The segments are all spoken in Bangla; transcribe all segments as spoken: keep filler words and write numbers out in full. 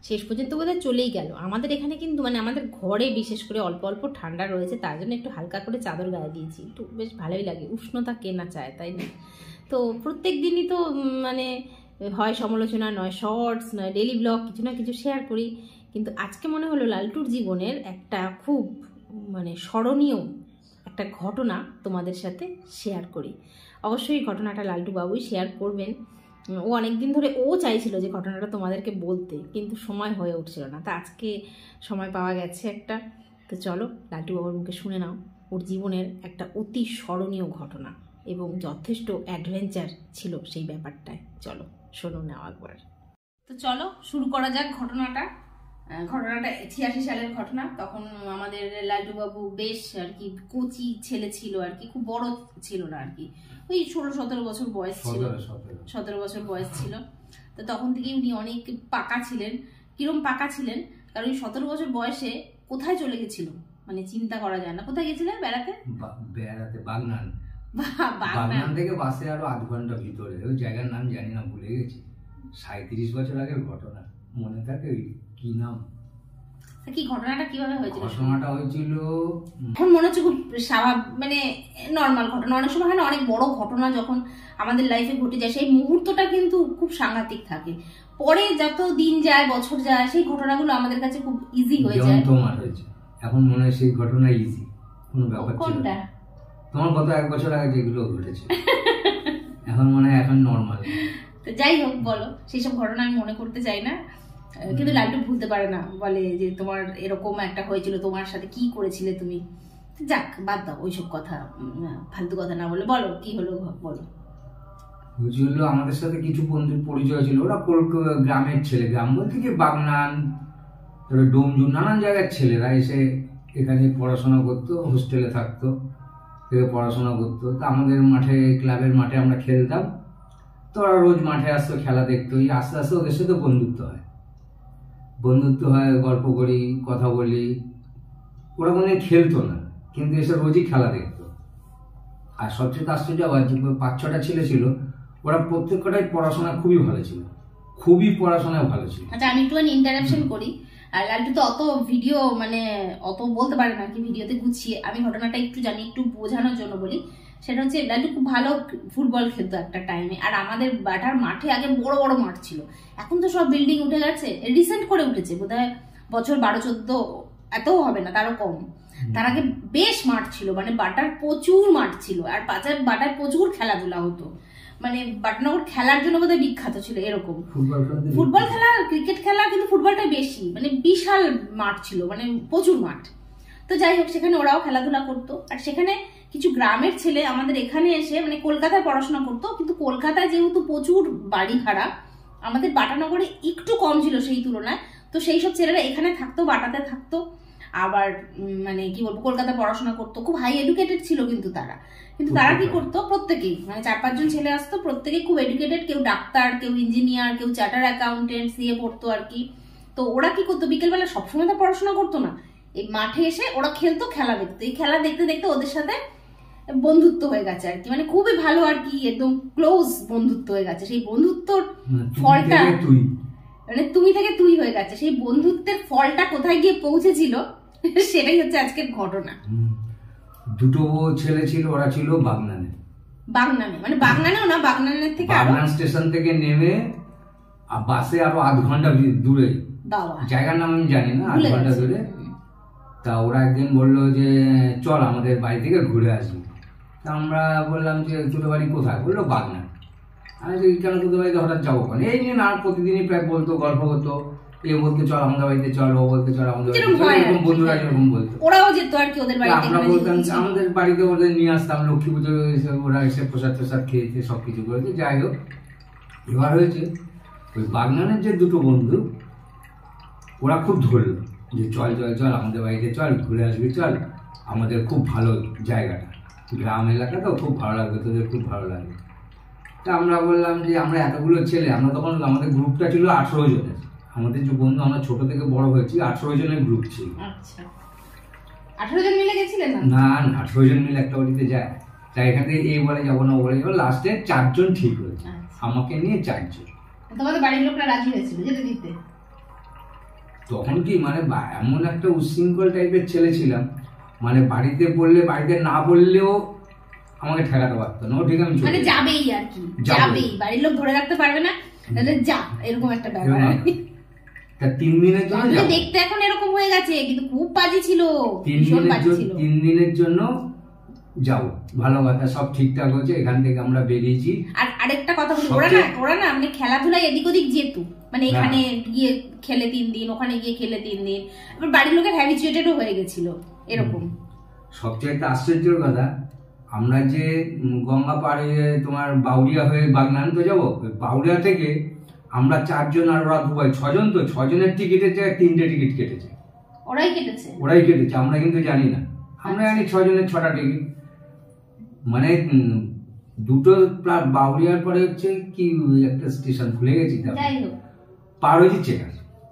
শেষ পর্যন্ত বোধহয় চলেই গেল। আমাদের এখানে কিন্তু মানে আমাদের ঘরে বিশেষ করে অল্প অল্প ঠান্ডা রয়েছে, তার জন্য একটু হালকা করে চাদর গায়ে দিয়েছি, একটু বেশ ভালোই লাগে, উষ্ণতা কে না চায় তাই না। তো প্রত্যেক দিনই তো মানে হয় সমালোচনা, নয় শর্টস, নয় ডেলি ব্লগ, কিছু না কিছু শেয়ার করি, কিন্তু আজকে মনে হলো লালটুর জীবনের একটা খুব মানে স্মরণীয় একটা ঘটনা তোমাদের সাথে শেয়ার করি। অবশ্যই ঘটনাটা লালটু বাবুই শেয়ার করবেন। ও অনেকদিন ধরে ও চাইছিল যে ঘটনাটা তোমাদেরকে বলতে, কিন্তু সময় হয়ে উঠছিল না, তা আজকে সময় পাওয়া গেছে একটা। তো চলো লালটু বাবুর মুখে শুনে নাও ওর জীবনের একটা অতি স্মরণীয় ঘটনা, এবং যথেষ্ট অ্যাডভেঞ্চার ছিল সেই ব্যাপারটায়। চলো শোনো নাও একবার। তো চলো শুরু করা যাক ঘটনাটা। ঘটনাটা ছিয়াশি সালের ঘটনা। তখন আমাদের লালটু বাবু বেশ আর কি কচি ছেলে ছিল আর কি, খুব বড় ছিল না আর কি, ওই ষোলো সতেরো বছর বয়স ছিল, সতেরো বছর বয়স ছিল। তো তখন থেকে উনি অনেক পাকা ছিলেন। কিরম পাকা ছিলেন, কারণ ওই সতেরো বছর বয়সে কোথায় চলে গেছিল মানে চিন্তা করা যায় না। কোথায় গেছিলেন? বেড়াতে। বেড়াতে বাগনান। বাগনান থেকে বাসে আরো আধ ঘন্টা ভিতরে, ওই জায়গার নাম জানি না, ভুলে গেছি। সাঁইত্রিশ বছর আগের ঘটনা, মনে থাকে কি নাম? কি ঘটনাটা কিভাবে হয়েছিল? ঘটনাটা হয়েছিল এখন মনে হচ্ছে খুব স্বাভাবিক মানে নর্মাল ঘটনা। অনেক সময় হয় না, অনেক বড় ঘটনা যখন আমাদের লাইফে ঘটে যায় সেই মুহূর্তটা কিন্তু খুব সাংঘাতিক থাকে, পরে যত দিন যায় বছর যায় সেই ঘটনাগুলো আমাদের কাছে খুব ইজি হয়ে যায়। তোমার হয়েছে এখন মনে হয় সেই ঘটনা ইজি, কোনো ব্যাপার ছিল কোনটা? তোমার গত এক বছর আগে যেগুলো ঘটেছে এখন মনে হয় এখন নর্মাল। তো যাই হোক বলো, সেই সব ঘটনা আমি মনে করতে চাই না, কিন্তু লালটু ভুলতে পারে না, বলে যে তোমার এরকম একটা হয়েছিল, তোমার সাথে কি করেছিলে তুমি। যাক বাদ দাও ওইসব কথা, ফালতু কথা না বলে বলো কি হলো বলো। বুঝলো, আমাদের সাথে কিছু বন্ধুর পরিচয় ছিল, ওরা গ্রামের ছেলে, গ্রাম বলতে কি বাগনান, ডোমজুর, নানান জায়গার ছেলেরা এসে এখানে পড়াশোনা করতো, হোস্টেলে থাকতো, থেকে পড়াশোনা করতো। তো আমাদের মাঠে, ক্লাবের মাঠে আমরা খেলতাম, তো ওরা রোজ মাঠে আসতো, খেলা দেখতো। এই আস্তে আস্তে ওদের সাথে বন্ধুত্ব হয়, বন্ধুত্ব হয়, গল্প করি, কথা বলি। ওরা কোনোদিন খেলতো না, কিন্তু এসে রোজই খেলা দেখতো। আর সবচেয়ে আশ্চর্য আবার যে পাঁচ ছটা ছেলে ছিল, ওরা প্রত্যেকটাই পড়াশোনা খুবই ভালো ছিল, খুবই পড়াশোনায় ভালো ছিল। আচ্ছা আমি একটু ইন্টারাপশন করি। আর লালটু তো অত ভিডিও মানে অত বলতে পারে না কি ভিডিওতে গুছিয়ে, আমি ঘটনাটা একটু জানি, একটু বোঝানোর জন্য বলি। সেটা হচ্ছে লালটু খুব ভালো ফুটবল খেলতো একটা টাইমে, আর আমাদের বাটার মাঠে আগে বড় বড় মাঠ ছিল, এখন তো সব বিল্ডিং উঠে গেছে, রিসেন্ট করে উঠেছে, বোধহয় বছর বারো চোদ্দ এতও হবে না, তারও কম। তার আগে বেশ মাঠ ছিল, মানে বাটার প্রচুর মাঠ ছিল, আর পাচার বাটার প্রচুর খেলাধুলা হতো, মানে বাটনগর খেলার জন্য বোধহয় বিখ্যাত ছিল। এরকম ফুটবল খেলা, ক্রিকেট খেলা, কিন্তু ফুটবলটা বেশি, মানে বিশাল মাঠ ছিল, মানে প্রচুর মাঠ। তো যাই হোক সেখানে ওরাও খেলাধুলা করতো, আর সেখানে কিছু গ্রামের ছেলে আমাদের এখানে এসে মানে কলকাতায় পড়াশোনা করতো, কিন্তু কলকাতায় যেহেতু প্রচুর বাড়ি ভাড়া, আমাদের বাটানগরে একটু কম ছিল সেই তুলনায়, তো সেই সব ছেলেরা এখানে থাকতো, বাটাতে থাকতো, আবার মানে কি বলবো কলকাতায় পড়াশোনা করতো, খুব হাই এডুকেটেড ছিল কিন্তু তারা। কিন্তু তারা কি করতো, প্রত্যেকেই মানে চার পাঁচজন ছেলে আসতো, প্রত্যেকেই খুব এডুকেটেড, কেউ ডাক্তার, কেউ ইঞ্জিনিয়ার, কেউ চার্টার অ্যাকাউন্টেন্ট, সিএ পড়তো আর কি। তো ওরা কি করতো, বিকেলবেলা সবসময় তো পড়াশোনা করতো না, এই মাঠে এসে ওরা খেলতো, খেলা দেখতো, এই খেলা দেখতে দেখতে ওদের সাথে বন্ধুত্ব হয়ে গেছে আর কি, মানে খুবই ভালো আর কি, একদম ক্লোজ বন্ধুত্ব হয়ে গেছে। সেই বন্ধুত্বর ফলটা মানে তুমি থেকে তুই হয়ে গেছে, সেই বন্ধুত্বের ফলটা কোথায় গিয়ে পৌঁছেছিল সেটাই হচ্ছে আজকের ঘটনা। দুটো ছেলে ছিল, ওরা ছিল বাগনানে। বাগনানে মানে বাগনানেও না, বাগনানের থেকে বাগনান স্টেশন থেকে নেমে বাসে আরো আধ ঘন্টা দূরে, জায়গার নাম আমি জানি না, আধ ঘন্টা দূরে। তা ওরা একদিন বললো যে চল আমাদের বাড়ি থেকে ঘুরে আসবি। তা আমরা বললাম যে তোদের বাড়ি কোথায়? বললো বাগনান। আমি কেন তোদের বাড়িতে হঠাৎ যাবো? এই নিয়ে না, প্রতিদিনই প্রায় বলতো, গল্প হতো, এ বলতে চল আমাদের বাড়িতে চল, ও বলতে চল আমাদের বাড়িতে, এরকম বন্ধুরা যেরকম বলতো, ওরাও যেত আর কি ওদের বাড়িতে। আমরা বলতাম আমাদের বাড়িতে ওদের নিয়ে আসতাম, লক্ষ্মী পুজো ওরা এসে প্রসাদ প্রসাদ খেয়েছে, সবকিছু করেছে। যাই হোক, এবার হয়েছে ওই বাগনানের যে দুটো বন্ধু, ওরা খুব ধরলো যে চল চল চল আমাদের বাড়িতে চল, ঘুরে আসবি চল, আমাদের খুব ভালো জায়গাটা, গ্রাম এলাকা তো, খুব ভালো লাগবে তোদের, খুব ভালো লাগবে। তা আমরা বললাম যে আমরা এতগুলো ছেলে, আমরা তখন আমাদের গ্রুপটা ছিল আঠেরো জনের, আমাদের যে বন্ধু আমরা ছোট থেকে বড় হয়েছি, আঠেরো জনের গ্রুপ ছিল। আঠেরো জন মিলে গেছিলেন? না না, আঠেরো জন মিলে একটা বাড়িতে যায়, তাই এখান থেকে এই বলে যাবো না ও বলে যাবো, লাস্টে চারজন ঠিক হয়েছে, আমাকে নিয়ে চারজন। তোমাদের বাড়ির লোকরা রাজি হয়েছিল যেতে দিতে? তখন কি মানে এমন একটা উচ্ছৃঙ্খল টাইপের ছেলে ছিলাম, মানে বাড়িতে বললে, বাড়িতে না বললেও আমাকে ঠেকাতে পারতো না, ও ঠিক আমি মানে যাবেই আর কি, যাবেই, বাড়ির লোক ধরে রাখতে পারবে না, যা, এরকম একটা ব্যাপার। তা তিন দিনের জন্য দেখতে এখন এরকম হয়ে গেছে, কিন্তু খুব বাজে ছিল, তিন দিনের জন্য তিন দিনের জন্য যাও, ভালো কথা, সব ঠিকঠাক হয়েছে, এখান থেকে আমরা বেরিয়েছি। আর আরেকটা কথা বলি, ওরা না ওরা না মানে খেলাধুলায় এদিক ওদিক যেত, মানে এখানে গিয়ে খেলে তিন দিন, ওখানে গিয়ে খেলে তিন দিন, এবার বাড়ির লোকের হ্যাবিচুয়েটেডও হয়ে গেছিল এরকম। সবচেয়ে আশ্চর্যের কথা, আমরা যে গঙ্গা পাড়ে তোমার বাউরিয়া হয়ে বাগনান তো যাবো, বাউরিয়া থেকে আমরা চারজন আর ওরা দুবাই ছজন, তো ছজনের টিকিটের জায়গায় তিনটে টিকিট কেটেছে, ওরাই কেটেছে ওরাই কেটেছে আমরা কিন্তু জানি না, আমরা জানি ছজনের ছটা টিকিট, মানে দুটো বাউরিয়ার পরে হচ্ছে কি একটা স্টেশন ভুলে গেছি, পার হয়েছি চেকার,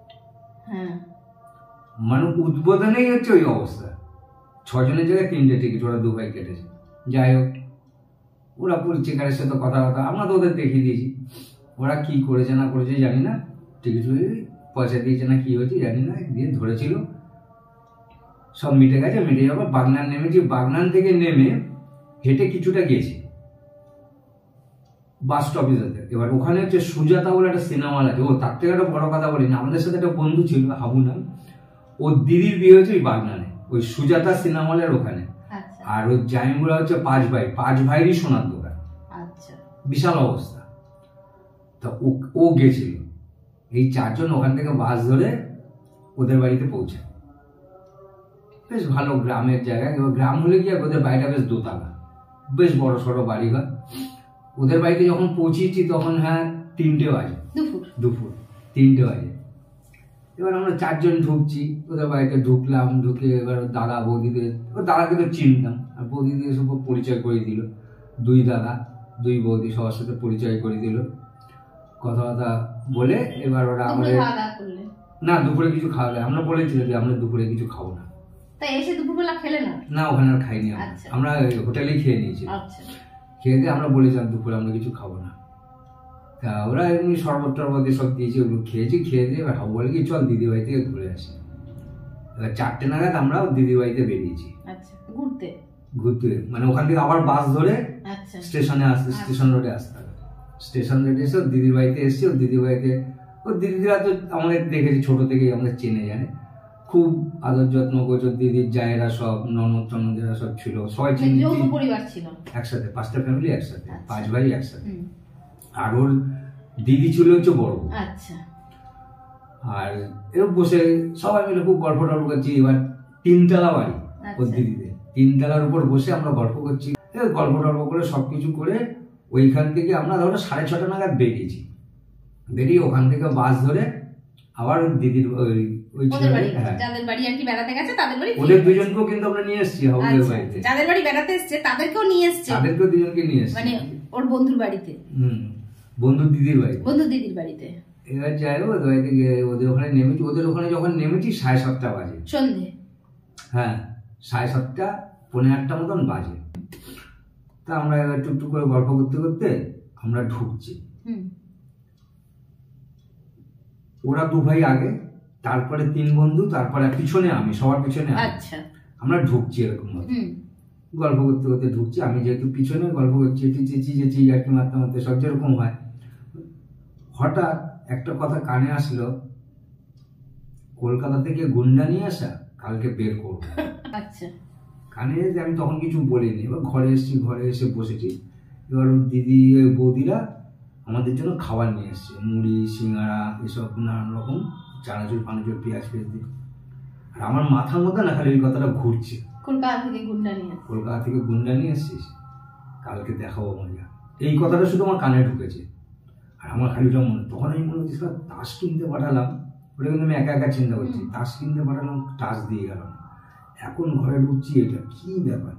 মানে উদ্বোধনেই হচ্ছে ওই অবস্থা, ছজনের জায়গায় তিনটে টিকিট ওরা দুবাই কেটেছে। যাই হোক, ওরা পুরো চেকারের সাথে কথা কথা আমরা তো ওদের দেখিয়ে দিয়েছি, ওরা কি করেছে না করেছে জানি না, টিকিট পয়সা দিয়েছে না কি হয়েছে জানি না, দিয়ে ধরেছিল, সব মিটে গেছে। মিটে যাবার বাগনান নেমেছি, বাগনান থেকে নেমে হেঁটে কিছুটা গেছি বাস স্টপেজে। এবার ওখানে হচ্ছে সুজাতা বলে একটা সিনেমা হল আছে, ও তার থেকে একটা বড় কথা বলি না, আমাদের সাথে একটা বন্ধু ছিল হাবু নাম, ওর দিদির বিয়ে হয়েছে ওই বাগনানে, ওই সুজাতা সিনেমা হলের ওখানে, আর ওই জাইমুরা হচ্ছে পাঁচ ভাই, পাঁচ ভাইয়েরই সোনার দোকান, বিশাল অবস্থা। তা ও গেছিল, এই চারজন ওখান থেকে বাস ধরে ওদের বাড়িতে পৌঁছায়, বেশ ভালো গ্রামের জায়গায়, গ্রাম হলে কি ওদের বাড়িটা বেশ দোতলা, বেশ বড় সড়ো বাড়িঘর। ওদের বাড়িতে যখন পৌঁছেছি তখন হ্যাঁ তিনটে বাজে, দুপুর তিনটে বাজে। এবার আমরা চারজন ঢুকছি ওদের বাড়িতে, ঢুকলাম, ঢুকে এবার দাদা বৌদিদের, দাদাকে তো চিনতাম, আর বৌদিদের সব পরিচয় করে দিল, দুই দাদা দুই বৌদি সবার সাথে পরিচয় করে দিল, কথাবার্তা বলে এবার ওরা আমাদের, না দুপুরে কিছু খাওয়ালে, আমরা বলেছিলাম যে আমরা দুপুরে কিছু খাবো না, না ওখানে আর খাইনি, আমরা হোটেলেই খেয়ে নিয়েছি, খেয়ে দিয়ে আমরা বলেছিলাম দুপুরে আমরা কিছু খাবো না। তা ওরা এমনি শরবত টরবত সব দিয়েছে, ওগুলো খেয়েছি, খেয়ে দিয়ে এবার হাবু বলে কি চল দিদি বাড়ি থেকে ঘুরে আসি। এবার চারটে নাগাদ আমরা দিদি বাড়িতে বেরিয়েছি ঘুরতে, ঘুরতে মানে ওখান থেকে আবার বাস ধরে স্টেশনে আসতে, স্টেশন রোডে আসতে হবে, স্টেশন রোডে এসে দিদির বাড়িতে এসছি। ওর দিদির বাড়িতে, ওর দিদিরা তো আমাদের দেখেছি ছোট থেকেই, আমাদের চেনে জানে, খুব আদর যত্ন করছে, দিদির জায়েরা সব, ননদ টনদেরা সব ছিল, সবাই পরিবার ছিল একসাথে, পাঁচটা ফ্যামিলি একসাথে, পাঁচ ভাই একসাথে। আর ওর দিদি ছিল হচ্ছে বড়, আচ্ছা, আর এর বসে সবাই মিলে খুব গল্প টল্প করছি। এবার তিনতলা বাড়ি ওর দিদিদের, তিনতলার উপর বসে আমরা গল্প করছি, গল্প টল্প করে সবকিছু করে ওইখান থেকে আমরা ধরো সাড়ে ছটা নাগাদ বেরিয়েছি, বেরিয়ে ওখান থেকে বাস ধরে আবার দিদির ওই যাদের বাড়ি আর কি বেড়াতে গেছে তাদের বাড়ি, ওদের দুজনকেও কিন্তু আমরা নিয়ে এসেছি হাবুদের বাড়িতে, যাদের বাড়ি বেড়াতে এসেছে তাদেরকেও নিয়ে এসেছে, তাদেরকেও দুজনকে নিয়ে এসেছে, মানে ওর বন্ধুর বাড়িতে, হুম বন্ধুর দিদির বাড়িতে, বন্ধুর দিদির বাড়িতে। এবার যাই হোক ওদের বাড়িতে গিয়ে ওদের ওখানে নেমেছি, ওদের ওখানে যখন নেমেছি সাড়ে সাতটা বাজে, সন্ধে, হ্যাঁ সাড়ে সাতটা পনেরো আটটা মতন বাজে। তা আমরা এবার টুকটুক করে গল্প করতে করতে আমরা ঢুকছি, ওরা দু ভাই আগে, তারপরে তিন বন্ধু, তারপরে পিছনে আমি, সবার পিছনে আচ্ছা আমরা ঢুকছি এরকম ভাবে গল্প করতে করতে ঢুকছি। আমি যেহেতু পিছনে গল্প করছি, চেঁচি চেঁচি আর কি মারতে মারতে সব যেরকম হয়, হঠাৎ একটা কথা কানে আসলো, কলকাতা থেকে গুন্ডা নিয়ে আসা, কালকে বের করবো। আচ্ছা কানে এসে আমি তখন কিছু বলিনি, এবার ঘরে এসেছি, ঘরে এসে বসেছি, এবার দিদি বৌদিরা আমাদের জন্য খাবার নিয়ে এসছে, মুড়ি সিঙ্গাড়া এসব নানান রকম, চানাচুর ফানাচুর পেঁয়াজ পেঁয়াজ দিয়ে। আর আমার মাথার মধ্যে না খালি এই কথাটা ঘুরছে, কলকাতা থেকে গুন্ডা নিয়ে, কলকাতা থেকে গুন্ডা নিয়ে এসছিস, কালকে দেখাবো মজা, এই কথাটা শুধু আমার কানে ঢুকেছে। আর আমার খালিটা মনে, তখন আমি মনে হচ্ছে তাস কিনতে পাঠালাম, ওটা কিন্তু আমি একা একা চিন্তা করছি, তাস কিনতে পাঠালাম, তাস দিয়ে গেলাম, এখন ঘরে ঢুকছি, এটা কি ব্যাপার।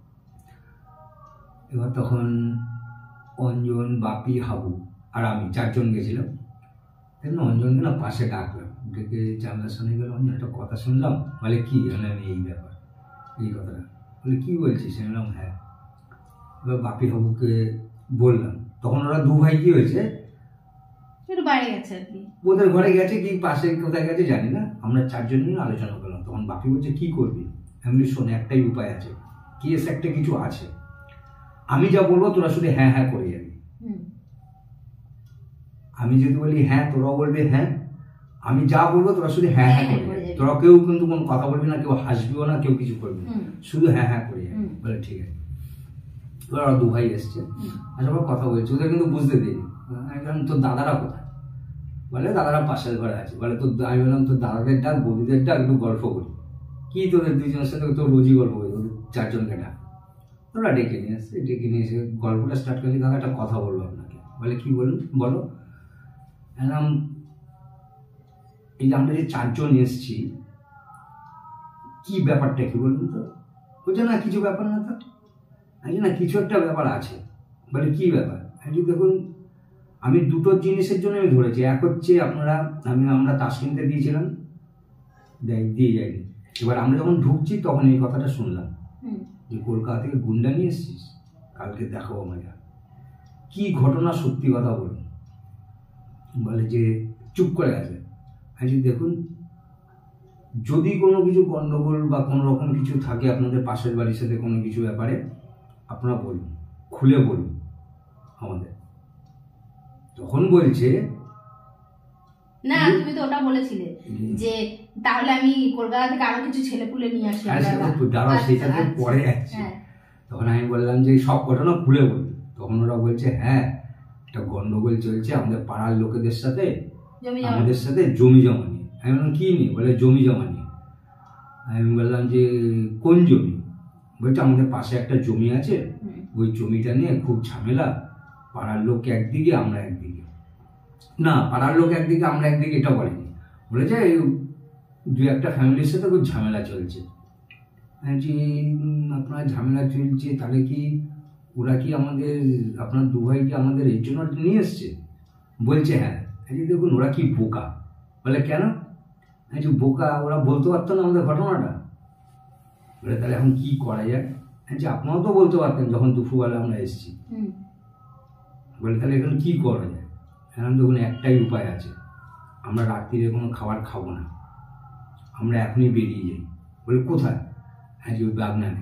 এবার তখন অঞ্জন, বাপি, হাবু আর আমি চারজন গেছিলাম, তেমন অঞ্জনকে না পাশে ডাকলাম, ডেকে জানলার সামনে গেল, অঞ্জন একটা কথা শুনলাম, বলে কি, আমি এই ব্যাপার, এই কথাটা, বলে কি বলছিস, শুনলাম হ্যাঁ। এবার বাপি হাবুকে বললাম, তখন ওরা দু ভাই কি হয়েছে, একটু বাইরে গেছে আর কি, ওদের ঘরে গেছে কি পাশে কোথায় গেছে জানি না। আমরা চারজন নিয়ে আলোচনা করলাম, তখন বাপি বলছে কি করবি? আমি শোনে একটাই উপায় আছে, কেস একটা কিছু আছে, আমি যা বলবো তোরা শুধু হ্যাঁ হ্যাঁ করে যাবি। আমি যদি বলি হ্যাঁ তোরাও বলবি হ্যাঁ, আমি যা বলবো তোরা শুধু হ্যাঁ হ্যাঁ করে যাবি, তোরা কেউ কিন্তু কোনো কথা বলবি না, কেউ হাসবিও না, কেউ কিছু করবি না, শুধু হ্যাঁ হ্যাঁ করে যাবি। বলে ঠিক আছে। ওরা দু ভাই এসছে, আসার পর কথা বলছে, ওদের কিন্তু বুঝতে দিইনি। তোর দাদারা কোথায়? বলে দাদারা পাশের ঘরে আছে। বলে তোর, আমি বললাম তোর দাদাদের ডাক, বৌদিদের ডাক, একটু গল্প করি। কি তোদের দুইজনের সাথে তো রোজই গল্প করি, তোদের চারজনকে ডাক। ওরা ডেকে নিয়ে আসছে, ডেকে নিয়ে এসে গল্পটা স্টার্ট করলি, দাদা একটা কথা বলবো আপনাকে। বলে কি বলুন? বলো। এরকম এই যে আমরা যে চারজন এসছি, কি ব্যাপারটা কি বলুন তো? বলছে না কিছু ব্যাপার না তো। আমি না কিছু একটা ব্যাপার আছে। বলে কি ব্যাপার? আমি দেখুন, আমি দুটো জিনিসের জন্য আমি ধরেছি। এক হচ্ছে আপনারা, আমি আমরা তাস কিনতে দিয়েছিলাম, দিয়ে যায়নি। এবার আমরা যখন ঢুকছি তখন এই কথাটা শুনলাম যে কলকাতা থেকে গুন্ডা নিয়ে এসছিস, কালকে দেখাবো মজা। কি ঘটনা, সত্যি কথা বলুন। বলে যে চুপ করে আছে। আমি দেখুন, যদি কোনো কিছু গন্ডগোল বা কোনো রকম কিছু থাকে আপনাদের পাশের বাড়ির সাথে কোনো কিছু ব্যাপারে, আপনারা বলুন, খুলে বলুন আমাদের। তখন বলছে না, তুমি তো ওটা বলেছিলে যে তাহলে আমি কলকাতা থেকে আরো কিছু ছেলে পুলে নিয়ে আসি। দাঁড়াও, সেটাতে পরে যাচ্ছে। তখন আমি বললাম যে সব ঘটনা খুলে বলুন। তখন ওরা বলছে হ্যাঁ, একটা গন্ডগোল চলছে আমাদের পাড়ার লোকেদের সাথে, আমাদের সাথে জমি জমা নিয়ে। আমি বললাম কি নিয়ে? বলে জমি জমা নিয়ে। আমি বললাম যে কোন জমি? বলছে আমাদের পাশে একটা জমি আছে, ওই জমিটা নিয়ে খুব ঝামেলা, পাড়ার লোক একদিকে আমরা একদিকে। না, পাড়ার লোক একদিকে আমরা একদিকে এটা বলেনি, বলেছে দু একটা ফ্যামিলির সাথে খুব ঝামেলা চলছে। যে আপনার ঝামেলা চলছে, তাহলে কি ওরা কি আমাদের, আপনার দু ভাই কি আমাদের এর জন্য নিয়ে এসছে? বলছে হ্যাঁ। দেখুন ওরা কি বোকা। বলে কেন? যে বোকা, ওরা বলতে পারতো না আমাদের ঘটনাটা। বলে তাহলে এখন কি করা যায়? যে আপনারাও তো বলতে পারতেন যখন দুপুরবেলা আমরা এসেছি। বলে তাহলে এখন কি করা যায়? এখন দেখুন একটাই উপায় আছে, আমরা রাত্রিরে কোনো খাবার খাবো না, আমরা এখনই বেরিয়ে যাই। বলে কোথায়? হ্যাঁ যে ওই বাগনানে,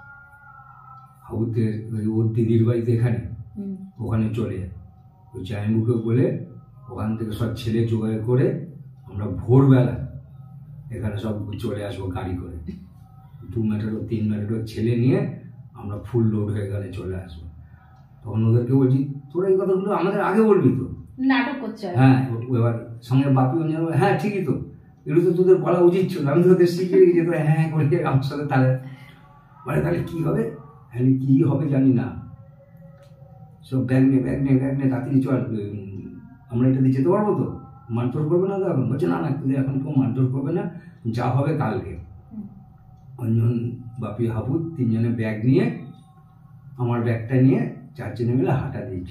হাবুতে ওর দিদির বাড়িতে এখানে, ওখানে চলে যায়। ওই জায়মুখে বলে ওখান থেকে সব ছেলে জোগাড় করে আমরা ভোরবেলা এখানে সব চলে আসবো গাড়ি করে, দু মেটারো তিন মেটারো ছেলে নিয়ে আমরা ফুল লোড হয়ে গেলে চলে আসবো। তখন ওদেরকে বলছি তোরা এই কথাগুলো আমাদের আগে বলবি তো, নাটক করছে। হ্যাঁ, এবার সঙ্গে বাপি হ্যাঁ ঠিকই তো, এগুলো তো তোদের বলা উচিত ছিল, আমি তো তোদের শিখিয়ে রেখেছি, তোরা হ্যাঁ করে আমার সাথে। তাহলে মানে তাহলে কি হবে? হ্যাঁ কি হবে জানি না, সব ব্যাগ নিয়ে ব্যাগ নিয়ে ব্যাগ নিয়ে তাড়াতাড়ি চল, আমরা এটা দিয়ে যেতে পারবো তো, মারধর করবে না তো এখন? বলছে না না, তোদের এখন কেউ মারধর করবে না, যা হবে কালকে। অঞ্জন, বাপি, হাবু তিনজনে ব্যাগ নিয়ে, আমার ব্যাগটা নিয়ে চারজনে মিলে হাঁটা দিয়েছি।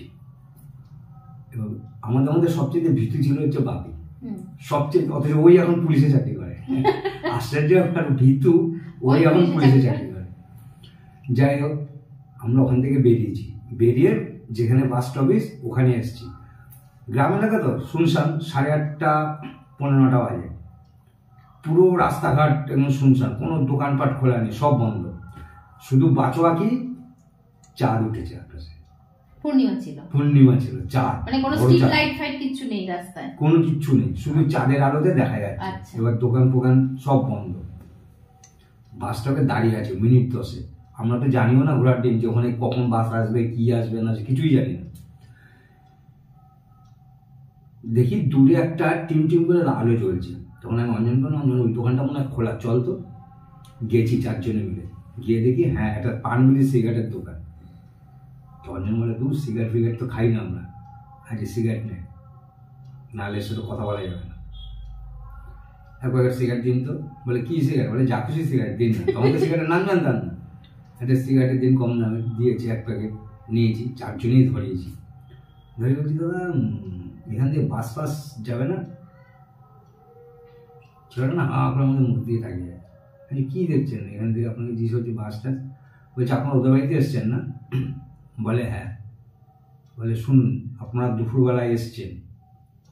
এবং আমাদের মধ্যে সবচেয়ে ভীতু ছিল হচ্ছে বাপি, সবচেয়ে, অথচ ওই এখন পুলিশে চাকরি করে। আশ্চর্য ব্যাপার, ভীতু ওই এখন পুলিশে চাকরি করে। যাই হোক, আমরা ওখান থেকে বেরিয়েছি, বেরিয়ে যেখানে বাস স্টপেজ ওখানে এসেছি। গ্রাম এলাকা তো শুনশান, সাড়ে আটটা পনেরো নটা বাজে, পুরো রাস্তাঘাট এবং শুনশান, কোনো দোকানপাট খোলা নেই, সব বন্ধ, শুধু বাচোয়াকি চাঁদ উঠেছে আকাশে। পূর্ণিমা ছিল, পূর্ণিমা ছিল, চাঁদ, মানে কোনো স্ট্রিট লাইট ফাইট কিছু নেই রাস্তায়, কোনো কিচ্ছু নেই, শুধু চাঁদের আলোতে দেখা যাচ্ছে। এবার দোকান ফোকান সব বন্ধ, বাস স্টপে দাঁড়িয়ে আছে মিনিট দশে। আমরা তো জানিও না ঘোরার দিন যে ওখানে কখন বাস আসবে, কি আসবে না, কিছুই জানি না। দেখি দূরে একটা টিম টিম করে আলো জ্বলছে, তখন আমি অঞ্জন করে অঞ্জন ওই দোকানটা মনে হয় খোলা, চল তো। গেছি চারজনে মিলে, গিয়ে দেখি হ্যাঁ একটা পান বিড়ি সিগারেটের দোকান। অঞ্জন বলে দু সিগারেট ফিগারেট তো খাই না আমরা, আজ সিগারেট নেই, নাহলে সাথে কথা বলা যাবে না, এক প্যাকেট সিগারেট দিন তো। বলে কি সিগারেট? বলে যা খুশি সিগারেট দিন না, তখন তো সিগারেটের নাম জানতাম না। একটা সিগারেটের দিন কম দামে দিয়েছি, এক প্যাকেট নিয়েছি, চারজনেই ধরিয়েছি। ধরে বলছি দাদা এখান থেকে বাস ফাস যাবে না? ছেলেটা না হা করে আমাদের মুখ দিয়ে তাকিয়ে যায়। আপনি কী দেখছেন এখান থেকে আপনাকে জিজ্ঞেস হচ্ছে বাস টাস? বলছে আপনার ওদের বাড়িতে এসছেন না? বলে হ্যাঁ। বলে শুনুন, আপনারা দুপুরবেলায় এসছেন,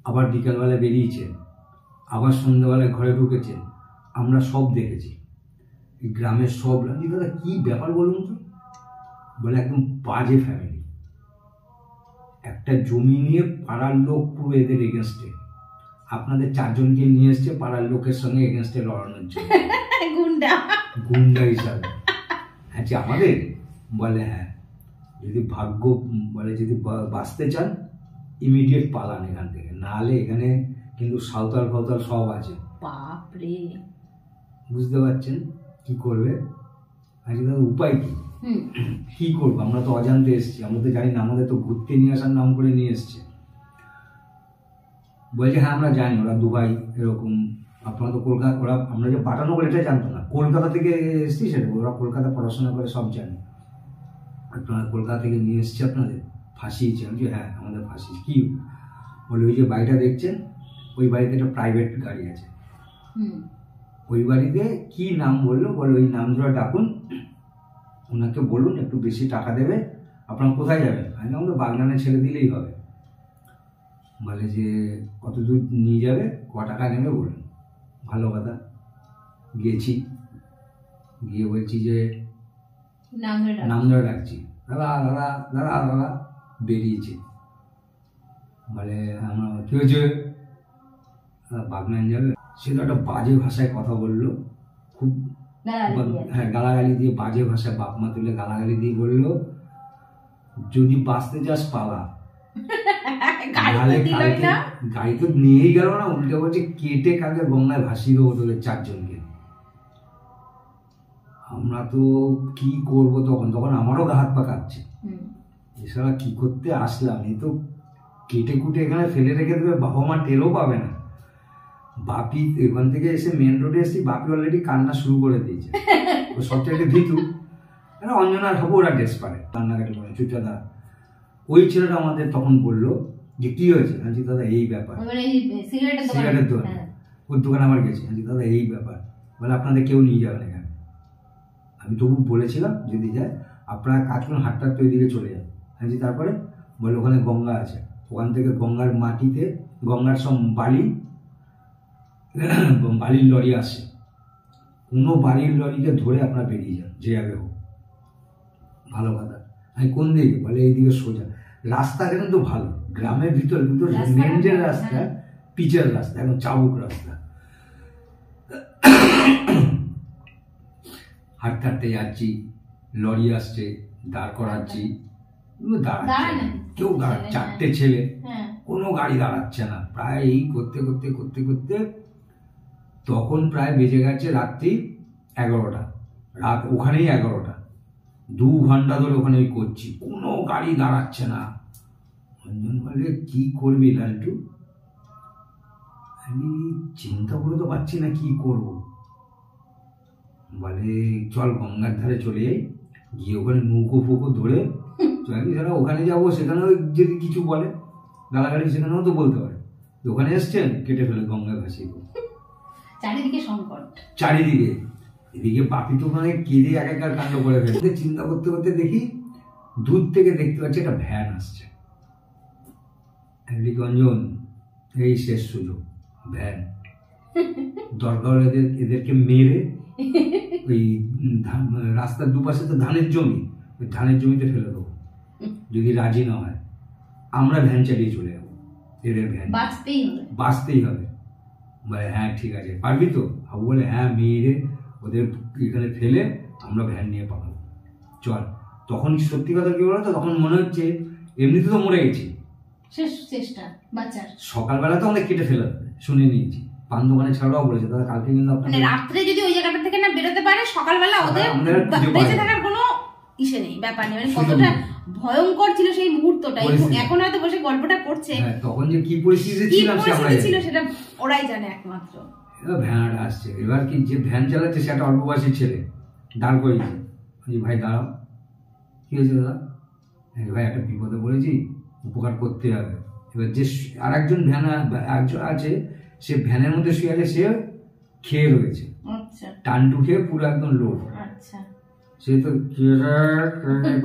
আবার বিকালবেলা বেরিয়েছেন, আবার সন্ধ্যাবেলায় ঘরে ঢুকেছেন, আমরা সব দেখেছি। এই গ্রামের সব রাজি দাদা কি ব্যাপার বলুন তো, বলে একদম বাজে ফ্যামিলি, একটা জমি নিয়ে পাড়ার লোক পুরো এদের এগেনস্টে, আপনাদের চারজনকে নিয়ে এসছে পাড়ার লোকের সঙ্গে এগেনস্টে লড়ানোর জন্য, গুন্ডা গুন্ডা হিসাবে। আচ্ছা আমাদের বলে হ্যাঁ, যদি ভাগ্য বলে যদি বাঁচতে চান ইমিডিয়েট পালান এখান থেকে, নাহলে এখানে কিন্তু সাঁওতাল ফাওতাল সব আছে। বাপরে, বুঝতে পারছেন কি করবে? আচ্ছা দাদা উপায় কি, কি করবো? আমরা তো অজান্তে এসছি, আমরা তো জানি না, আমাদের তো ঘুরতে নিয়ে আসার নাম করে নিয়ে এসছে। বলছে হ্যাঁ আমরা জানি ওরা দুবাই এরকম, আপনারা তো কলকাতা, ওরা আমরা যে পাঠানো বলে এটা জানতো না, কলকাতা থেকে এসছি সেটা, ওরা কলকাতা পড়াশোনা করে সব জানে, আপনারা কলকাতা থেকে নিয়ে এসছে আপনাদের ফাঁসিয়েছে। আমি যে হ্যাঁ আমাদের ফাঁসিয়েছে। কি বলে? ওই যে বাড়িটা দেখছেন, ওই বাড়িতে একটা প্রাইভেট গাড়ি আছে, ওই বাড়িতে কি নাম বললো, বলে ওই নাম ধরে ডাকুন, ওনাকে বলুন একটু বেশি টাকা দেবে, আপনারা কোথায় যাবেন? আমি আমাদের বাগনানে ছেড়ে দিলেই হবে। বলে যে কত দূর নিয়ে যাবে, ক টাকা নেবে বলুন। ভালো কথা, গেছি, গিয়ে বলছি যে নাম ধরে ডাকছি, দাদা দাদা দাদা দাদা, বেরিয়েছে। বলে আমার কি হয়েছে? বাগনান যাবে। সে তো একটা বাজে ভাষায় কথা বললো, খুব হ্যাঁ গালাগালি দিয়ে, বাজে ভাষায় বাপ মা তুলে গালাগালি দিয়ে বললো যদি বাঁচতে চাস পালা, গাড়ি তো নিয়েই গেল না, উল্টে বলছে কেটে কাকে গঙ্গায় ভাসিয়ে দেবো তোদের চারজনকে। আমরা তো কি করবো তখন, তখন আমারও গা হাত পা কাঁপছে, এছাড়া কি করতে আসলাম, এই তো কেটে কুটে এখানে ফেলে রেখে দেবে, বাবা মা টেরও পাবে না। বাপি এখান থেকে এসে মেন রোডে এসেছি, বাপি অলরেডি কান্না শুরু করে দিয়েছে, ও সবচেয়ে ভীতু, অঞ্জনার হবো ওরা ড্রেস পারে, কান্নাকাটি করে চুচাদা। ওই ছেলেটা আমাদের তখন বললো যে কি হয়েছে? বলছি দাদা এই ব্যাপার, সিগারেটের দোকান, ওর দোকানে আমার গেছে। বলছি দাদা এই ব্যাপার, বলে আপনাদের কেউ নিয়ে যাবেন এখানে। আমি তবু বলেছিলাম যদি যায় আপনারা কাজ করুন, হাটটা ওই দিকে চলে যান। বলছি তারপরে? বলে ওখানে গঙ্গা আছে, ওখান থেকে গঙ্গার মাটিতে, গঙ্গার সব বালি, বালির লরি আসে, কোনো বালির লরিকে ধরে আপনারা বেরিয়ে যান, যে যাবে হোক। ভালো কথা। আমি কোন দিকে? বলে এইদিকে সোজা। রাস্তা কিন্তু ভালো, গ্রামের ভিতরে কিন্তু মেন যে রাস্তা পিচের রাস্তা, এখন চাবুক রাস্তা। হাঁটতে হাঁটতে যাচ্ছি, লরি আসছে, দাঁড় করাচ্ছি, দাঁড়াচ্ছে কেউ, দাঁড়া চারটে ছেলে, কোনো গাড়ি দাঁড়াচ্ছে না। প্রায় এই করতে করতে করতে করতে তখন প্রায় বেজে গেছে রাত্রি এগারোটা, রাত ওখানেই এগারোটা, দু ঘন্টা ধরে ওখানে করছি, কোনো গাড়ি দাঁড়াচ্ছে না। অঞ্জন বলে কি করবি লালটু? আমি চিন্তা করে তো পাচ্ছি না কি করব। বলে চল গঙ্গার ধারে চলে যাই, গিয়ে ওখানে নৌকো ফৌকো ধরে যারা ওখানে যাবো, সেখানেও যদি কিছু বলে গালাগালি, সেখানেও তো বলতে পারে ওখানে এসছেন, কেটে ফেলে গঙ্গায় ভাসিয়ে দেবো। চারিদিকে সংকট, চারিদিকে। এদিকে বাপি তো ওখানে কেঁদে এক একার কাণ্ড করে ফেলে। চিন্তা করতে করতে দেখি দূর থেকে দেখতে পাচ্ছি একটা ভ্যান আসছে। অঞ্জন এই শেষ সুযোগ, ভ্যান, দরকার হলে এদের এদেরকে মেরে ওই রাস্তার দুপাশে তো ধানের জমি, ওই ধানের জমিতে ফেলে দেবো, যদি রাজি না হয় আমরা ভ্যান চালিয়ে চলে যাবো, এদের ভ্যান বাঁচতেই হবে, বাঁচতেই হবে। বলে হ্যাঁ ঠিক আছে, পারবি তো? হাবু বলে হ্যাঁ, মেরে ওদের এখানে ফেলে আমরা ভ্যান নিয়ে পাঠাবো, চল। তখন সত্যি কথা কি বলতো, তখন মনে হচ্ছে এমনিতে তো মরে গেছি, শেষ চেষ্টা বাঁচার। সকালবেলা তো আমাদের কেটে ফেলে শুনে নিয়েছি, পান দোকানে ছাড়াও বলেছে দাদা কালকে কিন্তু মানে রাত্রে যদি ওই জায়গাটা থেকে না বেরোতে পারে, সকালবেলা ওদের বেঁচে থাকার কোনো ইসে নেই, ব্যাপার নেই। মানে কতটা ভয়ঙ্কর ছিল সেই মুহূর্তটা, এখন হয়তো বসে গল্পটা করছে, তখন যে কি পরিস্থিতি ছিল সেটা ওরাই জানে একমাত্র। ভ্যান আসছে, এবার কি যে ভ্যান চালাচ্ছে সে একটা অল্প বয়সী ছেলে, দাঁড় করেছে। ভাই দাঁড়াও, কি হয়েছে দাদা? ভাই একটা বিপদে পড়েছি, উপকার করতে হবে। এবার যে আর একজন ভ্যান একজন আছে, সে ভ্যানের মধ্যে শুয়ে আছে, সে খেয়ে রয়েছে, টানটু খেয়ে পুরো একদম লোড। সে তো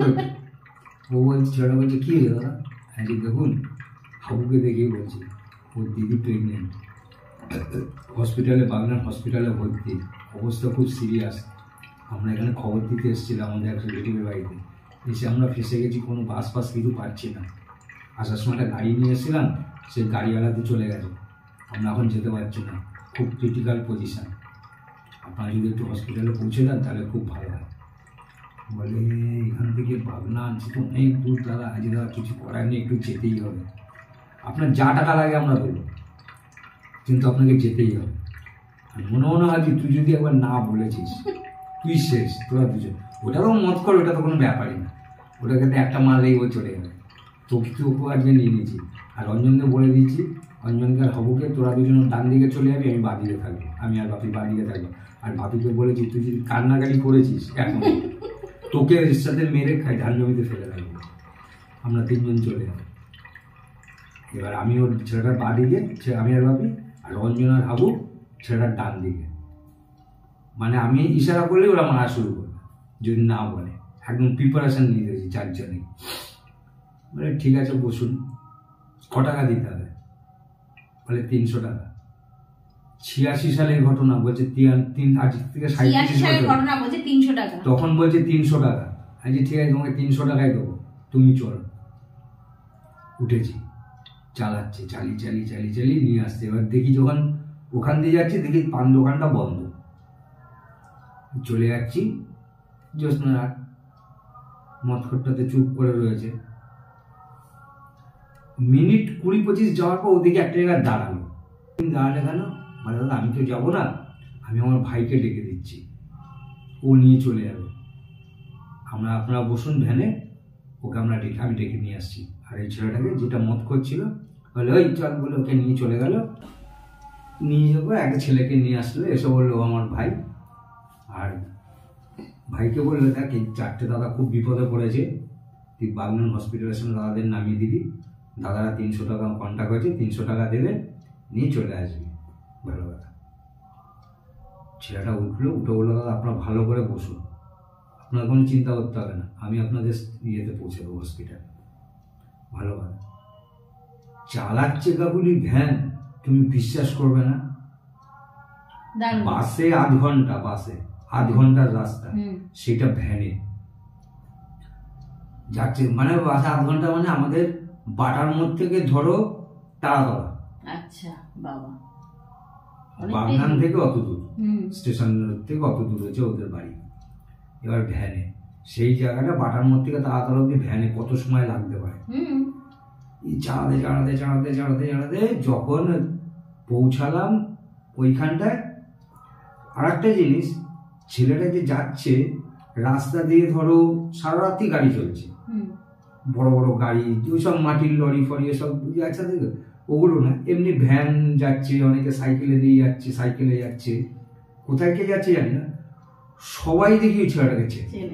ও বলছে, ছেলেটা বলছে কি হয়েছে দাদা? হ্যাঁ দেখুন, হাবুকে দেখেই বলছি ওর দিদি প্রেগনেন্ট, হসপিটালে, বাগনান হসপিটালে ভর্তি, অবস্থা খুব সিরিয়াস। আমরা এখানে খবর দিতে এসেছিলাম আমাদের এক রিলেটিভের বাড়িতে, এসে আমরা ফেসে গেছি, কোনো বাস ফাস কিছু পাচ্ছি না। আসার সময় একটা গাড়ি নিয়ে এসেছিলাম, সে গাড়িওয়ালাতে চলে গেছে, আমরা এখন যেতে পারছি না, খুব ক্রিটিক্যাল পজিশান। আপনারা যদি একটু হসপিটালে পৌঁছে দেন তাহলে খুব ভালো হয়। বলে এখান থেকে বাগনান সে তো অনেক দূর দাদা, আজ দাদা কিছু করার নেই, একটু যেতেই হবে। আপনার যা টাকা লাগে আমরা দেবো, কিন্তু আপনাকে যেতেই হবে। আর মনে মনে হয় তুই যদি একবার না বলেছিস তুই শেষ, তোরা দুজন। ওটাও মত কর, ওটা তো কোনো ব্যাপারই না, ওটাকে তো একটা মারলেই ও চলে যাবে। তোকে তুই ওকে আজকে নিয়ে নিয়েছি, আর রঞ্জনকে বলে দিয়েছি, রঞ্জনকে আর হবুকে তোরা দুজন ডান দিকে চলে যাবি, আমি বাঁ দিকে থাকবো, আমি আর বাপি বাঁ দিকে থাকবো। আর বাপিকে বলেছি তুই যদি কান্নাকাটি করেছিস এখন তোকে এর সাথে মেরে খাই ধান জমিতে ফেলে রাখবো, আমরা তিনজন চলে যাবো। এবার আমি ওর ছেলেটার বাঁ দিকে, আমি আর বাপি, আর রঞ্জন আর হাবু ছেলেটার ডান দিকে। মানে আমি ইশারা করলে ওরা মারা শুরু করবে যদি না বলে, একদম প্রিপারেশন নিয়ে দিয়েছি চারজনে। বলে ঠিক আছে বসুন, ক টাকা দিতে হবে? বলে তিনশো টাকা। ছিয়াশি সালের ঘটনা, বলছে তিন আজ থেকে তিনশো টাকা, তখন বলছে তিনশো টাকা। আজ ঠিক আছে তোমাকে তিনশো টাকায় দেবো, তুমি চলো। উঠেছি, চালাচ্ছে, চালিয়ে চালিয়ে চালিয়ে চালিয়ে নিয়ে আসছে। এবার দেখি যখন ওখান দিয়ে যাচ্ছি দেখি পান দোকানটা বন্ধ। চলে যাচ্ছি, জ্যোৎস্নারাত, মদখটটাতে চুপ করে রয়েছে। মিনিট কুড়ি পঁচিশ যাওয়ার পর ওদিকে একটা জায়গায় দাঁড়ালো। দাঁড়ালে কেন? বলে দাদা আমি তো যাবো না, আমি আমার ভাইকে ডেকে দিচ্ছি, ও নিয়ে চলে যাবে, আমরা আপনারা বসুন ভ্যানে, ওকে আমরা ডেকে আমি ডেকে নিয়ে আসছি। আর এই ছেলেটাকে যেটা মদ করছিল বলে ওই চল, বলে ওকে নিয়ে চলে গেল। নিয়ে যাবো একটা ছেলেকে নিয়ে আসলো, এসে বললো আমার ভাই। আর ভাইকে বললো দেখ এই চারটে দাদা খুব বিপদে পড়েছে, তুই বাগনান হসপিটালের সঙ্গে দাদাদের নামিয়ে দিবি, দাদারা তিনশো টাকা কন্ট্যাক্ট হয়েছে, তিনশো টাকা দেবে, নিয়ে চলে আসবি। ভালো কথা। ছেলেটা উঠলো, উঠে বললো দাদা আপনার ভালো করে বসুন, আপনার কোনো চিন্তা করতে হবে না, আমি আপনাদের ইয়েতে পৌঁছে দেবো হসপিটাল। ভালো কথা। চালাচ্ছে কাবুলি ভ্যান, তুমি বিশ্বাস করবে না, বাসে আধ ঘন্টা, বাসে আধ ঘন্টার রাস্তা, সেটা ভ্যানে যাচ্ছে। মানে বাসে আধ ঘন্টা মানে আমাদের বাটার মোড় থেকে ধরো তারাতলা। আচ্ছা বাবা, বাগনান থেকে অত দূর, স্টেশন থেকে অত দূর হচ্ছে ওদের বাড়ি। এবার ভ্যানে, সেই জায়গাটা বাটার মোড় থেকে তারাতলা অব্দি ভ্যানে কত সময় লাগতে পারে। চালাতে চালাতে চালাতে চালাতে চালাতে যখন পৌঁছালাম ওইখানটায়, আর একটা জিনিস, ছেলেটা যে যাচ্ছে রাস্তা দিয়ে ধরো সারা রাত্রি গাড়ি চলছে, বড় বড় গাড়ি, ওইসব মাটির লরি ফরি এসব যাচ্ছে, ওগুলো না, এমনি ভ্যান যাচ্ছে, অনেকে সাইকেলে দিয়ে যাচ্ছে, সাইকেলে যাচ্ছে, কোথায় কে যাচ্ছে জানি না, সবাই দেখি ওই ছেলেটাকে চেনে,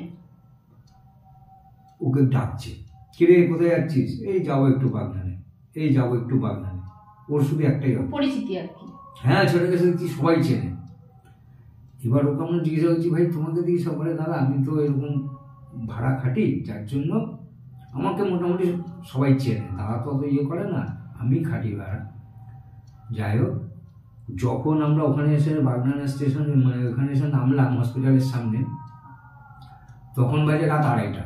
ওকে ডাকছে, কিরে কোথায় যাচ্ছিস? এই যাবো একটু বাগনানে, এই যাবো একটু বাগনানে। ওর শুধু একটাই পরিচিতি আর কি। হ্যাঁ, ছেলেটাকে দেখছি সবাই চেনে। এবার ওকে আমরা জিজ্ঞাসা করছি ভাই তোমাকে দিকে সব, বলে দাদা আমি তো এরকম ভাড়া খাটি, যার জন্য আমাকে মোটামুটি সবাই চেনে, দাদা তো অত ইয়ে করে না, আমি খাটি ভাড়া। যাই হোক, যখন আমরা ওখানে এসে বাগনান স্টেশনে, মানে ওখানে এসে নামলাম হসপিটালের সামনে, তখন বাজে রাত আড়াইটা,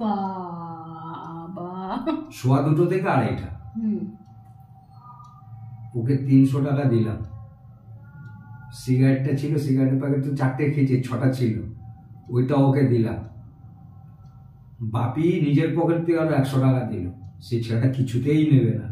সোয়া দুটো থেকে আড়াইটা। ওকে তিনশো টাকা দিলাম, সিগারেটটা ছিল, সিগারেটের প্যাকেট তো চারটে খেয়েছে, ছটা ছিল, ওইটা ওকে দিলাম। বাপি নিজের পকেট থেকে আরো একশো টাকা দিল, সেই ছেলেটা কিছুতেই নেবে না।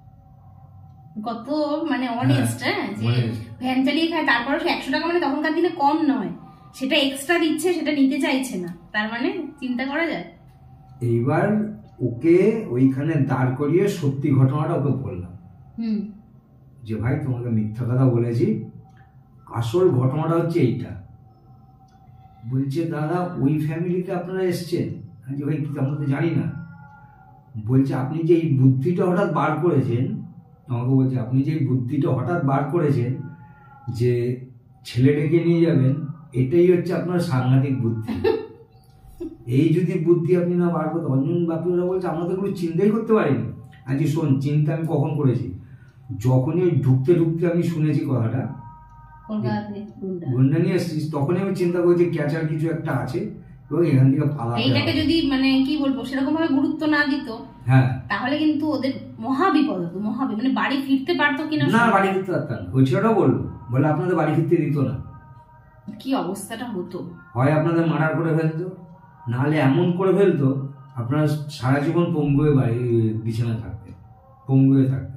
কত মানে অনেস্ট, হ্যাঁ, যে ভ্যান চালিয়ে খায়, তারপরে সে একশো টাকা মানে তখনকার দিনে কম নয়, সেটা এক্সট্রা দিচ্ছে, সেটা নিতে চাইছে না, তার মানে চিন্তা করা যায়। এইবার ওকে ওইখানে দাঁড় করিয়ে সত্যি ঘটনাটা ওকে বললাম, যে ভাই তোমাকে মিথ্যা কথা বলেছি, আসল ঘটনাটা হচ্ছে এইটা। বলছে দাদা ওই ফ্যামিলিতে আপনারা এসছেন? যে ভাই আমরা তো জানি না। বলছে আপনি যে এই বুদ্ধিটা হঠাৎ বার করেছেন, আমাকে বলছে আপনি যে এই বুদ্ধিটা হঠাৎ বার করেছেন যে ছেলে ডেকে নিয়ে যাবেন, এটাই হচ্ছে আপনার সাংঘাতিক বুদ্ধি। এই যদি বুদ্ধি আপনি না বার করতে, অঞ্জন বাপি ওরা বলছে আমরা তো কোনো চিন্তাই করতে পারিনি। আজ শোন, চিন্তা আমি কখন করেছি, যখনই ওই ঢুকতে ঢুকতে আমি শুনেছি কথাটা কলকাতা থেকে গুন্ডা গুন্ডা নিয়ে এসেছিস, তখনই আমি চিন্তা করেছি ক্যাচার কিছু একটা আছে এবং এখান থেকে পালাতে এইটাকে হবে। যদি মানে কি বলবো সেরকম ভাবে গুরুত্ব না দিত, হ্যাঁ তাহলে কিন্তু ওদের মহা বিপদ হতো, মহা বিপদ। মানে বাড়ি ফিরতে পারতো কিনা, না বাড়ি ফিরতে পারতাম না। ওই ছেলেটাও বললো, বলে আপনাদের বাড়ি ফিরতে দিত না, কি অবস্থাটা হতো। হয় আপনাদের মার্ডার করে ফেলতো, নাহলে এমন করে ফেলতো আপনারা সারা জীবন পঙ্গু হয়ে বাড়ি বিছানায় থাকতেন, পঙ্গু হয়ে থাকতেন।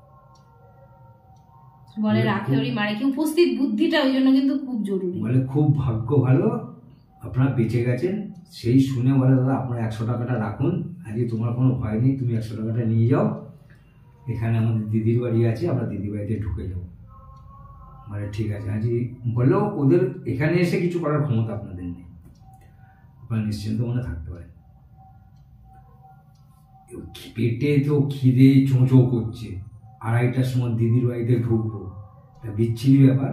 বলে রাখে ওরই মারে কি, উপস্থিত বুদ্ধিটা ওই জন্য কিন্তু খুব জরুরি। বলে খুব ভাগ্য ভালো আপনারা বেঁচে গেছেন। সেই শুনে বলে দাদা আপনার একশো টাকাটা রাখুন, আজকে তোমার কোনো ভয় নেই, তুমি একশো টাকাটা নিয়ে যাও, এখানে আমাদের দিদির বাড়ি আছে, আমরা দিদির বাড়িতে ঢুকে যাবো। মানে ঠিক আছে আজ বললো, ওদের এখানে এসে কিছু করার ক্ষমতা আপনাদের নেই, আপনারা নিশ্চিন্ত মনে থাকতে পারেন। পেটে তো খিদে চোঁচো করছে, আড়াইটার সময় দিদির বাড়িতে ঢুকবো, বিচ্ছিরি ব্যাপার।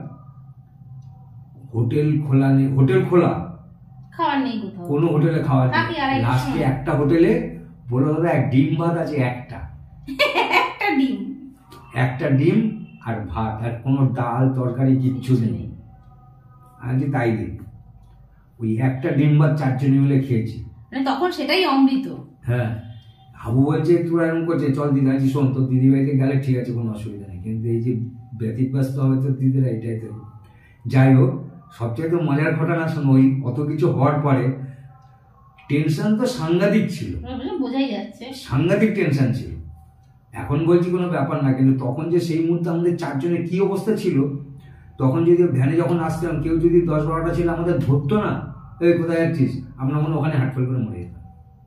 হোটেল খোলা নেই, হোটেল খোলা খাওয়ার নেই কোথাও, কোনো হোটেলে খাওয়া রাতে নেই। আড়াইটার লাস্টে সময়। একটা হোটেলে বললো দাদা এক ডিম ভাত আছে, একটা একটা ডিম, একটা ডিম আর ভাত, আর কোনো ডাল তরকারি কিচ্ছু নেই। আজকে তাই দিন ওই একটা ডিম ভাত চারজনে মিলে খেয়েছি। মানে তখন সেটাই অমৃত। হ্যাঁ হাবু বলছে তোরা এরকম করছে, চল দিদি আছি শোন, তোর দিদি বাড়িতে গেলে ঠিক আছে কোনো অসুবিধা নেই, কিন্তু এই যে ব্যতিব্যস্ত হবে তো দিদিরা, এটাই তো। যাই হোক সবচেয়ে তো মজার ঘটনা শোনো, ওই অত কিছু হওয়ার পরে টেনশন তো সাংঘাতিক ছিল, বোঝাই যাচ্ছে সাংঘাতিক টেনশন ছিল। এখন বলছি কোনো ব্যাপার না, কিন্তু তখন যে সেই মুহূর্তে আমাদের চারজনের কি অবস্থা ছিল, তখন যদি ভ্যানে যখন আসতাম কেউ যদি দশ বারোটা ছিল আমাদের ধরতো না, এই কোথায় যাচ্ছিস, আমরা মনে ওখানে হাটফেল করে মরে যেতাম,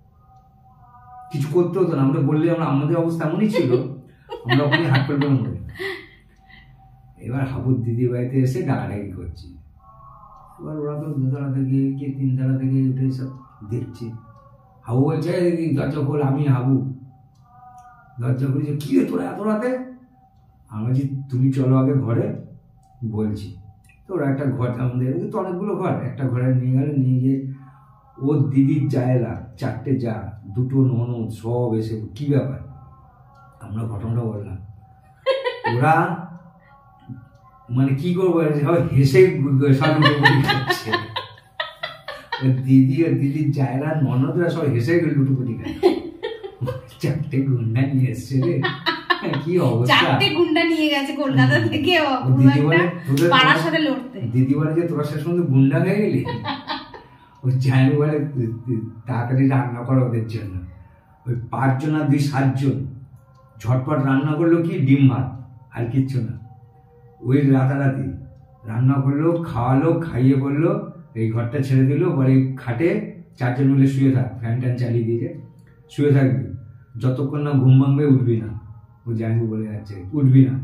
কিছু করতে হতো না। আমরা বললে আমরা, আমাদের অবস্থা এমনই ছিল, আমরা ওখানে হাটফেল করে মরে যেতাম। এবার হাবুর দিদির বাড়িতে এসে ডাকাডাকি করছি, এবার ওরা তো দুতলা থেকে কে তিনতলা থেকে উঠে সব দেখছি। হাবু বলছে দরজা খোল, আমি হাবু দরজা খুলেছে, কি রে তোরা এত রাতে? আমি বলছি তুমি চলো আগে ঘরে বলছি। তো ওরা একটা ঘর, আমাদের তো অনেকগুলো ঘর, একটা ঘরে নিয়ে গেল, নিয়ে গিয়ে ওর দিদির জায়গা চারটে যা, দুটো ননদ সব এসে, কি ব্যাপার আমরা ঘটনাটা বললাম। ওরা মানে কি করবো, সব হেসে খাচ্ছে, দিদি আর দিদির জায়গা ননদরা সব হেসে গেল লুটুপুটি খাচ্ছে। চারটে গুন্ডা নিয়ে এসছে রে, কি অবস্থা। চারটে গুন্ডা নিয়ে গেছে কলকাতা থেকে দিদি বলে পাড়ার সাথে লড়তে, দিদি বলে যে তোরা শেষ পর্যন্ত গুন্ডা হয়ে গেলি। ওই জায়গা বলে তাড়াতাড়ি রান্না করো ওদের জন্য। ওই পাঁচজন আর দুই সাতজন ঝটপট রান্না করলো কি ডিম ভাত আর কিচ্ছু না। ওই রাতারাতি রান্না করলো, খাওয়ালো, খাইয়ে বললো এই ঘরটা ছেড়ে দিল, বলে খাটে চারজন মিলে শুয়ে থাক, ফ্যান ট্যান চালিয়ে দিয়েছে, শুয়ে থাকবি, যতক্ষণ না ঘুম ভাঙবে উঠবি না। ও জানি বলে যাচ্ছে উঠবি না,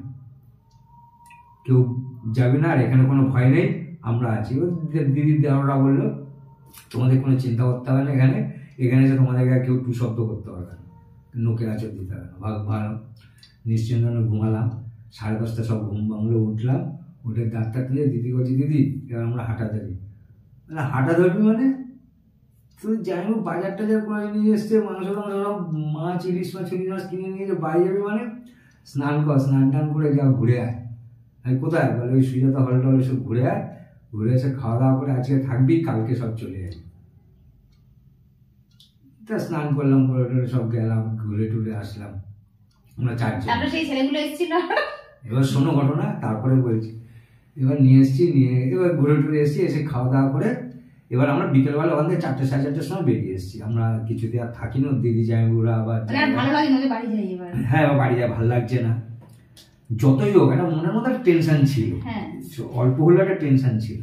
কেউ যাবি না, আর এখানে কোনো ভয় নেই, আমরা আছি। ও দিদির দেওয়ারা বললো তোমাদের কোনো চিন্তা করতে হবে না, এখানে এখানে এসে তোমাদেরকে কেউ টু শব্দ করতে পারবে না, নোকে আচর দিতে হবে না, ভাগ ভালো নিশ্চিন্ত ঘুমালাম। সাড়ে দশটা সব ঘুম ভাঙলো, উঠলাম, উঠে দাঁতটা তুলে দিদি বলছি দিদি এবার আমরা হাঁটা ধরি। মানে হাঁটা ধরবি মানে তুই যাই হোক বাজার টাজার করে নিয়ে এসছে, মাংস টাংস সব মাছ ইলিশ মাছ ইলিশ মাছ কিনে নিয়ে যে বাড়ি যাবি, মানে স্নান কর, স্নান টান করে যা ঘুরে আয়। আমি কোথায় বলে ওই সুজাতা হল টল সব ঘুরে আয়, ঘুরে এসে খাওয়া দাওয়া করে আজকে থাকবি, কালকে সব চলে যাবি। তা স্নান করলাম, করে টরে সব গেলাম, ঘুরে টুরে আসলাম আমরা চারজন। সেই ছেলেগুলো এসেছিল। এবার শোনো ঘটনা, তারপরে বলছি। এবার নিয়ে এসছি, নিয়ে এবার ঘুরে টুরে এসছি, এসে খাওয়া দাওয়া করে এবার আমরা বিকেলবেলা ওখান থেকে চারটে সাড়ে চারটের সময় বেরিয়ে এসেছি। আমরা কিছুতে আর থাকি না, দিদি যাই ওরা আবার হ্যাঁ বাড়ি যায়, ভালো লাগছে না। যতই হোক একটা মনের মধ্যে একটা টেনশন ছিল, অল্প হলে একটা টেনশন ছিল,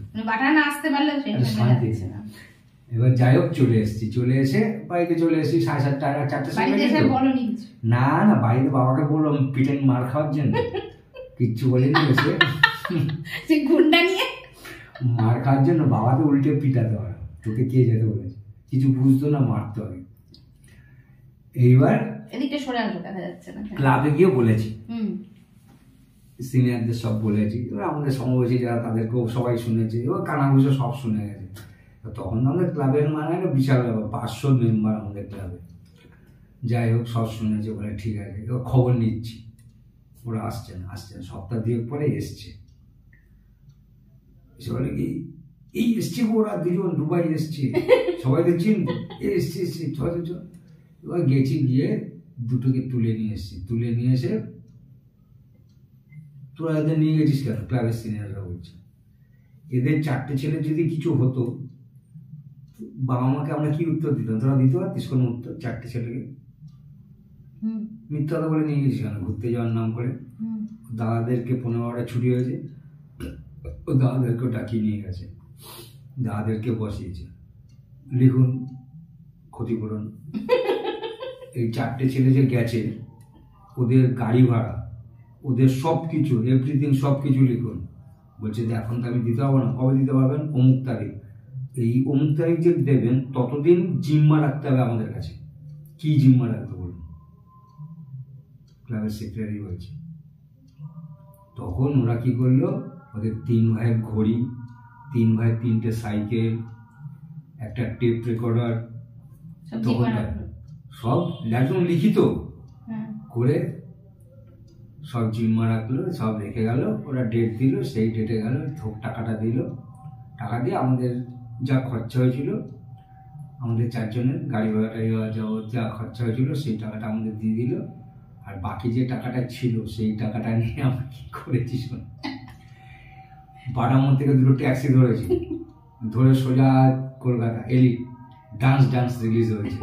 এবার যাই হোক চলে এসেছি। চলে এসে বাড়িতে চলে এসেছি সাড়ে সাতটা চারটের সময়। না না বাড়িতে বাবাকে বললাম পিটেন মার খাওয়ার জন্য, কিচ্ছু বলিনি। এসে গুন্ডা নিয়ে মার খাওয়ার জন্য, বাবাকে উল্টে পিটাতে হয়, তোকে কে যেতে বলেছে, কিছু বুঝতো না, মারতে হবে। এইবার এদিকটা সরে আসবে, দেখা যাচ্ছে না। ক্লাবে গিয়ে বলেছি, সিনিয়রদের সব বলেছি, এবার আমাদের সমবয়সী যারা তাদেরকেও সবাই শুনেছে, এবার কানাঘুষো সব শুনে গেছে। তখন তো আমাদের ক্লাবের মানে একটা বিশাল ব্যাপার, পাঁচশো মেম্বার আমাদের ক্লাবে। যাই হোক সব শুনেছে, বলে ঠিক আছে, এবার খবর নিচ্ছি, ওরা আসছেন আসছেন সপ্তাহ দুয়েক পরে এসছে, এসে বলে কি এই এসছে ওরা দুজন দুবাই এসছে, সবাই তো চিনতো, এসছে এসছে ছ ছ এবার গেছি, গিয়ে দুটোকে তুলে নিয়ে এসছি, তুলে নিয়ে এসে তোরা এদের নিয়ে গেছিস কেন, ক্লাবের সিনিয়ররা বলছে এদের চারটে ছেলে যদি কিছু হতো বাবা মাকে আমরা কি উত্তর দিতাম, তোরা দিতে পারতিস কোনো উত্তর? চারটে ছেলেকে মিথ্যা কথা বলে নিয়ে গেছিস কেন ঘুরতে যাওয়ার নাম করে? দাদাদেরকে পনেরো বারোটা ছুটি হয়েছে, ও দাদাদেরকেও ডাকিয়ে নিয়ে গেছে, দাদাদেরকে বসিয়েছে, লিখুন ক্ষতিপূরণ। এই চারটে ছেলে যে গেছে ওদের গাড়ি ভাড়া, ওদের সব কিছু এভরিথিং সব কিছু লিখুন। বলছে যে এখন তো আমি দিতে পারবো না, কবে দিতে পারবেন? অমুক তারিখ। এই অমুক তারিখ যে দেবেন ততদিন জিম্মা রাখতে হবে আমাদের কাছে। কি জিম্মা রাখবে বলুন? ক্লাবের সেক্রেটারি বলছে। তখন ওরা কি করলো, ওদের তিন ভাইয়ের ঘড়ি, তিন ভাইয়ের তিনটে সাইকেল, একটা টেপ রেকর্ডার, তখন সব একদম লিখিত করে সব জিম্মা রাখলো, সব রেখে গেল। ওরা ডেট দিল, সেই ডেটে গেল, টাকাটা দিল, টাকা দিয়ে আমাদের যা খরচা হয়েছিল, আমাদের চারজনের গাড়ি ভাড়া টাড়ি যাওয়া যা খরচা হয়েছিল সেই টাকাটা আমাদের দিয়ে দিল। আর বাকি যে টাকাটা ছিল সেই টাকাটা নিয়ে আমরা কি করেছি শোন, বারামত থেকে দুটো ট্যাক্সি ধরেছি, ধরে সোজা কলকাতা এলি, ডান্স ডান্স রিলিজ হয়েছে,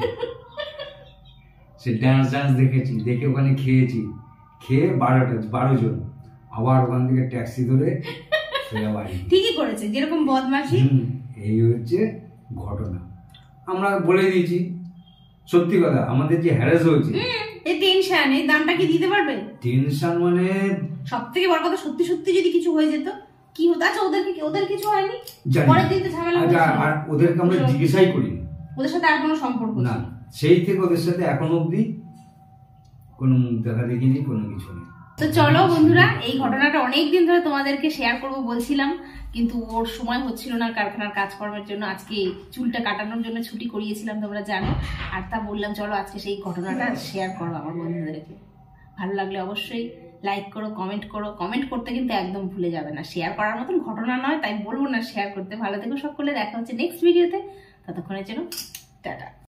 সে ডান্স ডান্স দেখেছি, দেখে ওখানে খেয়েছি, খেয়ে বারোটা বারো জন আবার ওখান থেকে ট্যাক্সি ধরে সোজা বাড়ি। ঠিকই করেছে, যেরকম বদমাশি। এই হচ্ছে ঘটনা। আমরা বলে দিয়েছি সত্যি কথা, আমাদের যে হ্যারাস হয়েছে, এই টেনশন, এই দামটা কি দিতে পারবে? টেনশন মানে সব থেকে বড় কথা, সত্যি সত্যি যদি কিছু হয়ে যেত কি হতো? আচ্ছা ওদেরকে, ওদের কিছু হয়নি, পরের দিন তো ঝামেলা হয়েছে। আর ওদেরকে আমরা জিজ্ঞাসাই করি, ওদের সাথে আর কোনো সম্পর্ক না, সেই থেকে ওদের সাথে এখন অবধি কোনো মুখ দেখা দেখিনি, কোনো কিছু নেই। তো চলো বন্ধুরা, এই ঘটনাটা অনেকদিন ধরে তোমাদেরকে শেয়ার করব বলছিলাম, কিন্তু ওর সময় হচ্ছিল না কারখানার কাজকর্মের জন্য। আজকে চুলটা কাটানোর জন্য ছুটি করিয়েছিলাম, তোমরা জানো। আর তা বললাম চলো আজকে সেই ঘটনাটা শেয়ার করো আমার বন্ধুদেরকে। ভালো লাগলে অবশ্যই লাইক করো, কমেন্ট করো। কমেন্ট করতে কিন্তু একদম ভুলে যাবে না, শেয়ার করার মতন ঘটনা নয় তাই বলবো না শেয়ার করতে। ভালো থেকো সকলে, দেখা হচ্ছে নেক্সট ভিডিওতে, ততক্ষণের জন্য টাটা।